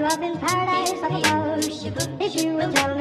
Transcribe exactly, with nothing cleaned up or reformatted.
up in paradise, I suppose. If you will tell